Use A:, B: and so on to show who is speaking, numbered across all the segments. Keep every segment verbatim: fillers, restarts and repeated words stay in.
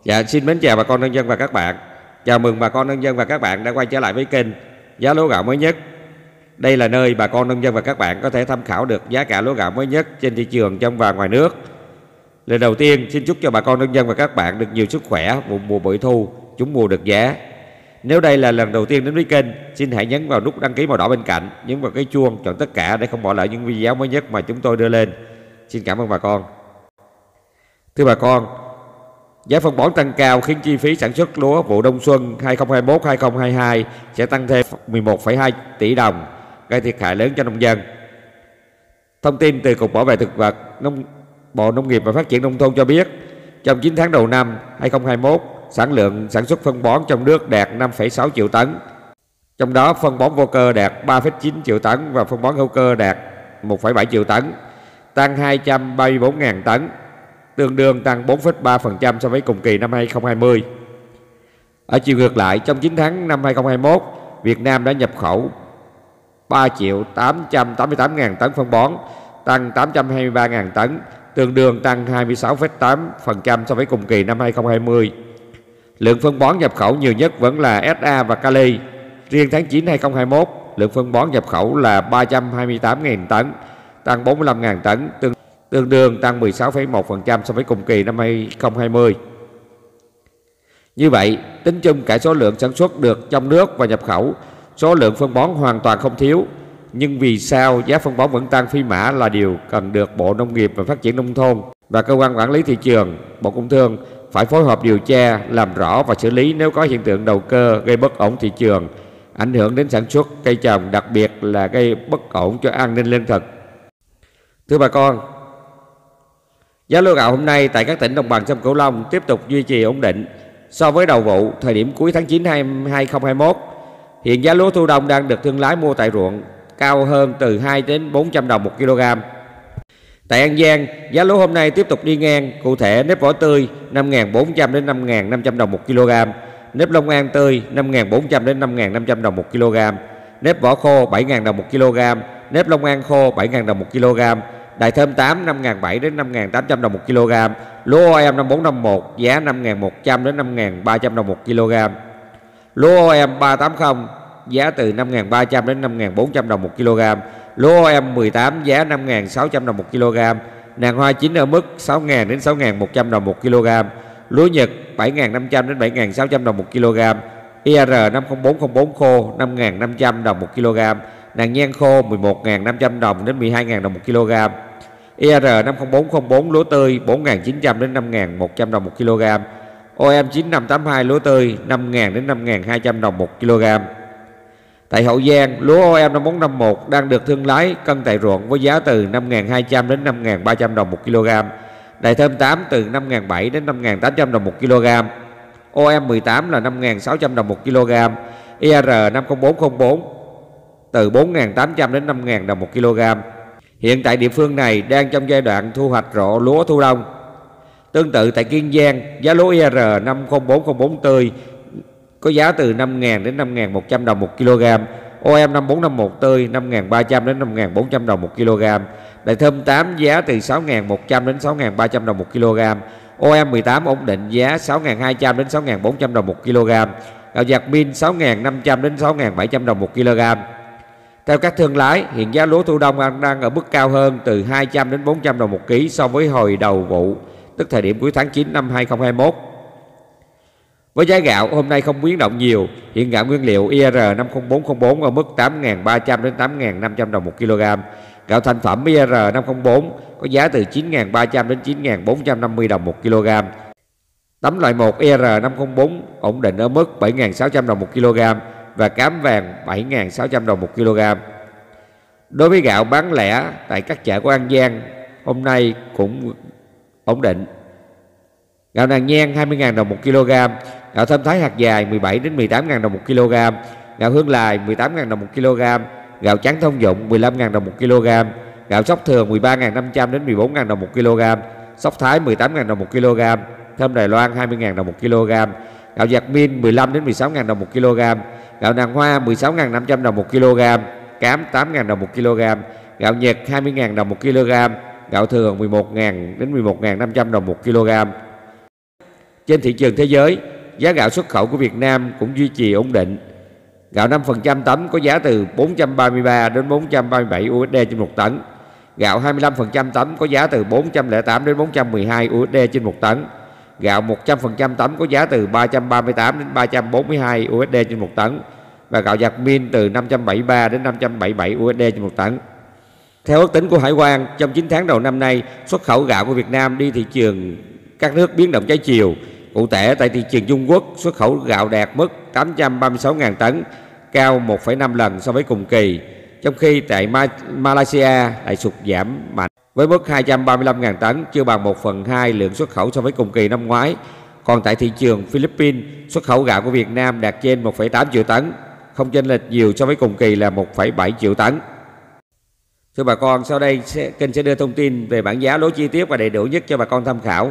A: Dạ, xin mến chào bà con nông dân và các bạn. Chào mừng bà con nông dân và các bạn đã quay trở lại với kênh Giá lúa gạo mới nhất. Đây là nơi bà con nông dân và các bạn có thể tham khảo được giá cả lúa gạo mới nhất trên thị trường trong và ngoài nước. Lời đầu tiên, xin chúc cho bà con nông dân và các bạn được nhiều sức khỏe vụ mùa bội thu, trúng mùa được giá. Nếu đây là lần đầu tiên đến với kênh, xin hãy nhấn vào nút đăng ký màu đỏ bên cạnh, nhấn vào cái chuông chọn tất cả để không bỏ lỡ những video mới nhất mà chúng tôi đưa lên. Xin cảm ơn bà con. Thưa bà con, giá phân bón tăng cao khiến chi phí sản xuất lúa vụ đông xuân hai không hai mốt hai không hai hai sẽ tăng thêm mười một phẩy hai tỷ đồng, gây thiệt hại lớn cho nông dân. Thông tin từ Cục Bảo vệ Thực vật, Nông Bộ Nông nghiệp và Phát triển Nông thôn cho biết, trong chín tháng đầu năm hai không hai mốt, sản lượng sản xuất phân bón trong nước đạt năm phẩy sáu triệu tấn. Trong đó phân bón vô cơ đạt ba phẩy chín triệu tấn và phân bón hữu cơ đạt một phẩy bảy triệu tấn, tăng hai trăm ba mươi bốn nghìn tấn, tương đương tăng bốn phẩy ba phần trăm so với cùng kỳ năm hai không hai không. Ở chiều ngược lại, trong chín tháng năm hai không hai mốt, Việt Nam đã nhập khẩu ba triệu tám trăm tám mươi tám nghìn tấn phân bón, tăng tám trăm hai mươi ba nghìn tấn, tương đương tăng hai mươi sáu phẩy tám phần trăm so với cùng kỳ năm hai không hai không. Lượng phân bón nhập khẩu nhiều nhất vẫn là ét a và kali. Riêng tháng chín hai không hai mốt, lượng phân bón nhập khẩu là ba trăm hai mươi tám nghìn tấn, tăng bốn mươi lăm nghìn tấn, tương tương đương tăng mười sáu phẩy một phần trăm so với cùng kỳ năm hai không hai không. Như vậy, tính chung cả số lượng sản xuất được trong nước và nhập khẩu, số lượng phân bón hoàn toàn không thiếu. Nhưng vì sao giá phân bón vẫn tăng phi mã là điều cần được Bộ Nông nghiệp và Phát triển Nông thôn và Cơ quan Quản lý Thị trường, Bộ Công Thương phải phối hợp điều tra, làm rõ và xử lý nếu có hiện tượng đầu cơ gây bất ổn thị trường, ảnh hưởng đến sản xuất cây trồng, đặc biệt là gây bất ổn cho an ninh lương thực. Thưa bà con, giá lúa gạo hôm nay tại các tỉnh đồng bằng sông Cửu Long tiếp tục duy trì ổn định so với đầu vụ thời điểm cuối tháng chín hai không hai mốt. Hiện giá lúa thu đông đang được thương lái mua tại ruộng cao hơn từ hai đến bốn trăm đồng một kg. Tại An Giang, giá lúa hôm nay tiếp tục đi ngang, cụ thể nếp vỏ tươi năm nghìn bốn trăm đến năm nghìn năm trăm đồng một kg, nếp Long An tươi năm nghìn bốn trăm đến năm nghìn năm trăm đồng một kg, nếp vỏ khô bảy nghìn đồng một kg, nếp Long An khô bảy nghìn đồng một kg, Đài Thơm tám năm nghìn bảy trăm đến năm nghìn tám trăm đồng một kg, lúa o em năm bốn năm một giá năm nghìn một trăm đến năm nghìn ba trăm đồng một kg, lúa o em ba tám không giá từ năm nghìn ba trăm đến năm nghìn bốn trăm đồng một kg, lúa o em mười tám giá năm nghìn sáu trăm đồng một kg, nàng hoa chín ở mức sáu nghìn đến sáu nghìn một trăm đồng một kg, lúa Nhật bảy nghìn năm trăm đến bảy nghìn sáu trăm đồng một kg, i rờ năm không bốn không bốn khô năm nghìn năm trăm đồng một kg, nàng nhan khô mười một nghìn năm trăm đồng đến mười hai nghìn đồng một kg, i rờ năm không bốn không bốn lúa tươi bốn nghìn chín trăm đến năm nghìn một trăm đồng một kg, o em chín năm tám hai lúa tươi năm nghìn đến năm nghìn hai trăm đồng một kg. Tại Hậu Giang, lúa o em năm bốn năm một đang được thương lái cân tại ruộng với giá từ năm nghìn hai trăm đến năm nghìn ba trăm đồng một kg, Đài Thơm tám từ năm nghìn bảy trăm đến năm nghìn tám trăm đồng một kg, o em mười tám là năm nghìn sáu trăm đồng một kg, i rờ năm không bốn không bốn từ bốn nghìn tám trăm đến năm nghìn đồng một kg. Hiện tại địa phương này đang trong giai đoạn thu hoạch rộ lúa thu đông. Tương tự tại Kiên Giang, giá lúa i rờ năm không bốn không bốn tươi có giá từ năm nghìn đến năm nghìn một trăm đồng một kg, o em năm bốn năm một tươi năm nghìn ba trăm đến năm nghìn bốn trăm đồng một kg, Đài Thơm tám giá từ sáu nghìn một trăm đến sáu nghìn ba trăm đồng một kg, o em mười tám ổn định giá sáu nghìn hai trăm đến sáu nghìn bốn trăm đồng một kg, gạo dạt min sáu nghìn năm trăm đến sáu nghìn bảy trăm đồng một kg. Theo các thương lái, hiện giá lúa thu đông đang ở mức cao hơn từ hai trăm đến bốn trăm đồng một ký so với hồi đầu vụ, tức thời điểm cuối tháng chín năm hai không hai mốt. Với giá gạo hôm nay không biến động nhiều, hiện gạo nguyên liệu i rờ năm không bốn không bốn ở mức tám nghìn ba trăm đến tám nghìn năm trăm đồng một kg. Gạo thành phẩm i rờ năm không bốn có giá từ chín nghìn ba trăm đến chín nghìn bốn trăm năm mươi đồng một kg. Tấm loại một i rờ năm không bốn ổn định ở mức bảy nghìn sáu trăm đồng một kg và cám vàng bảy nghìn sáu trăm đồng một kg. Đối với gạo bán lẻ tại các chợ của An Giang hôm nay cũng ổn định. Gạo nàng nhan hai mươi nghìn đồng một kg, gạo Thơm Thái hạt dài mười bảy đến mười tám nghìn đồng một kg, gạo Hương Lài mười tám nghìn đồng một kg, gạo trắng thông dụng mười lăm nghìn đồng một kg, gạo Sóc Thường mười ba nghìn năm trăm đến mười bốn nghìn đồng một kg, Sóc Thái mười tám nghìn đồng một kg, Thơm Đài Loan hai mươi nghìn đồng một kg, gạo dạt min mười lăm đến mười sáu nghìn đồng một kg, gạo nàng hoa mười sáu nghìn năm trăm đồng một kg, cám tám nghìn đồng một kg, gạo Nhật hai mươi nghìn đồng một kg, gạo thường mười một nghìn đến mười một nghìn năm trăm đồng một kg. Trên thị trường thế giới, giá gạo xuất khẩu của Việt Nam cũng duy trì ổn định. Gạo năm phần trăm tấm có giá từ bốn trăm ba mươi ba đến bốn trăm ba mươi bảy u ét đê trên một tấn. Gạo hai mươi lăm phần trăm tấm có giá từ bốn trăm lẻ tám đến bốn trăm mười hai u ét đê trên một tấn. Gạo một trăm phần trăm tấm có giá từ ba trăm ba mươi tám đến ba trăm bốn mươi hai u ét đê trên một tấn. Và gạo Jasmine từ năm trăm bảy mươi ba đến năm trăm bảy mươi bảy u ét đê trên một tấn. Theo ước tính của Hải quan, trong chín tháng đầu năm nay, xuất khẩu gạo của Việt Nam đi thị trường các nước biến động trái chiều. Cụ thể, tại thị trường Trung Quốc, xuất khẩu gạo đạt mức tám trăm ba mươi sáu nghìn tấn, cao một phẩy năm lần so với cùng kỳ. Trong khi tại Malaysia lại sụt giảm mạnh với mức hai trăm ba mươi lăm nghìn tấn, chưa bằng một phần hai lượng xuất khẩu so với cùng kỳ năm ngoái. Còn tại thị trường Philippines, xuất khẩu gạo của Việt Nam đạt trên một phẩy tám triệu tấn, không chênh lệch nhiều so với cùng kỳ là một phẩy bảy triệu tấn. Thưa bà con, sau đây sẽ, kênh sẽ đưa thông tin về bảng giá lúa chi tiết và đầy đủ nhất cho bà con tham khảo.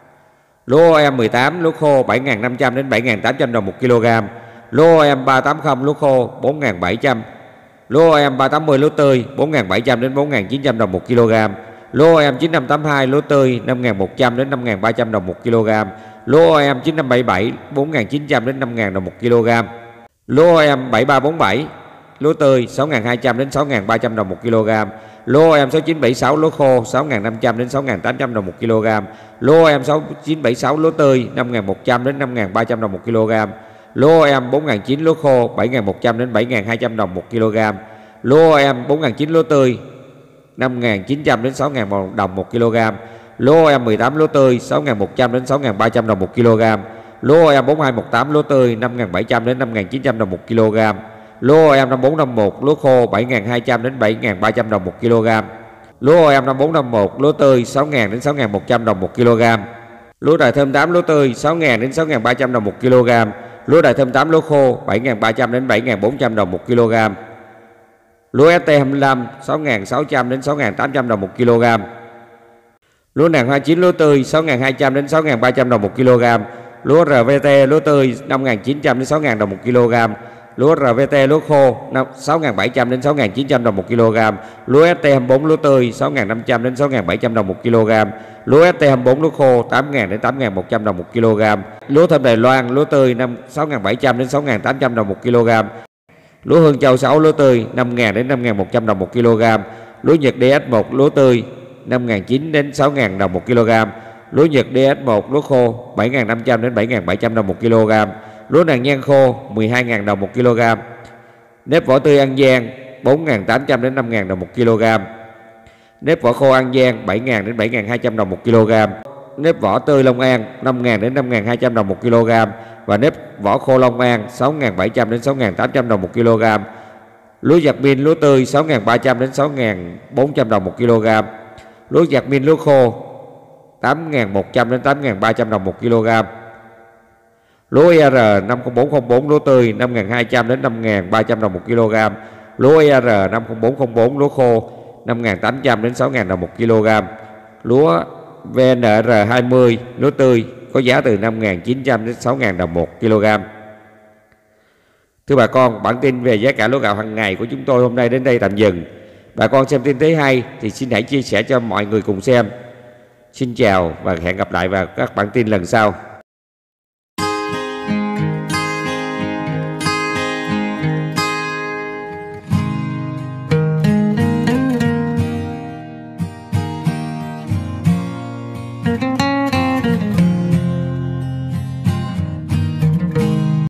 A: Lúa o em mười tám lúa khô bảy nghìn năm trăm đến bảy nghìn tám trăm đồng một kg. Lúa o em ba tám không lúa khô bốn nghìn bảy trăm. Lúa o em ba tám mươi lúa tươi bốn nghìn bảy trăm đến bốn nghìn chín trăm đồng một kg. Lúa o em chín năm tám hai lúa tươi năm nghìn một trăm đến năm nghìn ba trăm đồng một kg. Lúa o em chín năm bảy bảy bốn nghìn chín trăm đến năm nghìn đồng một kg. Lúa o em bảy ba bốn bảy lúa tươi sáu nghìn hai trăm đến sáu nghìn ba trăm đồng một kg. Lúa o em sáu chín bảy sáu lúa khô sáu nghìn năm trăm đến sáu nghìn tám trăm đồng một kg. Lúa o em sáu chín bảy sáu lúa tươi năm nghìn một trăm đến năm nghìn ba trăm đồng một kg. Lúa o em bốn nghìn chín lúa khô bảy nghìn một trăm đến bảy nghìn hai trăm đồng một kg. Lúa o em bốn nghìn chín lúa tươi năm nghìn chín trăm đến sáu nghìn đồng một kg. Lúa o em mười tám lúa tươi sáu nghìn một trăm đến sáu nghìn ba trăm đồng một kg. Lúa o em bốn hai một tám lúa tươi năm nghìn bảy trăm đến năm nghìn chín trăm đồng một kg. Lúa o em năm bốn năm một lúa khô bảy nghìn hai trăm đến bảy nghìn ba trăm đồng một kg. Lúa o em năm bốn năm một lúa tươi sáu nghìn đến sáu nghìn một trăm đồng một kg. Lúa Đài Thơm tám lúa tươi sáu nghìn đến sáu nghìn ba trăm đồng một kg. Lúa Đài Thơm tám lúa khô bảy nghìn ba trăm đến bảy nghìn bốn trăm đồng một kg. Lúa ét tê hai mươi lăm sáu nghìn sáu trăm đến sáu nghìn tám trăm đồng một kg. Lúa nàng hoa chín lúa tươi sáu nghìn hai trăm đến sáu nghìn ba trăm đồng một kg. Lúa rờ vê tê lúa tươi năm nghìn chín trăm đến sáu nghìn đồng một kg. Lúa rờ vê tê lúa khô sáu nghìn bảy trăm đến sáu nghìn chín trăm đồng một kg. Lúa ét tê hai mươi bốn lúa tươi sáu nghìn năm trăm đến sáu nghìn bảy trăm đồng một kg. Lúa ét tê hai mươi bốn lúa khô tám nghìn đến tám nghìn một trăm đồng một kg. Lúa Thơm Đài Loan lúa tươi sáu nghìn bảy trăm đến sáu nghìn tám trăm đồng một kg. Lúa Hương Châu sáu lúa tươi năm nghìn đến năm nghìn một trăm đồng một kg. Lúa Nhật đê ét một lúa tươi năm nghìn chín trăm đến sáu nghìn đồng một kg. Lúa Nhật đê ét một lúa khô bảy nghìn năm trăm đến bảy nghìn bảy trăm đồng một kg. Lúa nàng nhang khô mười hai nghìn đồng một kg. Nếp vỏ tươi An Giang bốn nghìn tám trăm đến năm nghìn đồng một kg. Nếp vỏ khô An Giang bảy nghìn đến bảy nghìn hai trăm đồng một kg. Nếp vỏ tươi Long An năm nghìn đến năm nghìn hai trăm đồng một kg. Và nếp vỏ khô Long An sáu nghìn bảy trăm đến sáu nghìn tám trăm đồng một kg. Lúa Jasmine lúa tươi sáu nghìn ba trăm đến sáu nghìn bốn trăm đồng một kg. Lúa Jasmine lúa khô tám nghìn một trăm đến tám nghìn ba trăm đồng một kg. Lúa e rờ năm không bốn không bốn lúa tươi năm nghìn hai trăm đến năm nghìn ba trăm đồng một kg. Lúa e rờ năm không bốn không bốn lúa khô năm nghìn tám trăm đến sáu nghìn đồng một kg. Lúa vê en rờ hai mươi lúa tươi có giá từ năm nghìn chín trăm đến sáu nghìn đồng một kg. Thưa bà con, bản tin về giá cả lúa gạo hàng ngày của chúng tôi hôm nay đến đây tạm dừng. Bà con xem tin thấy hay thì xin hãy chia sẻ cho mọi người cùng xem. Xin chào và hẹn gặp lại vào các bản tin lần sau.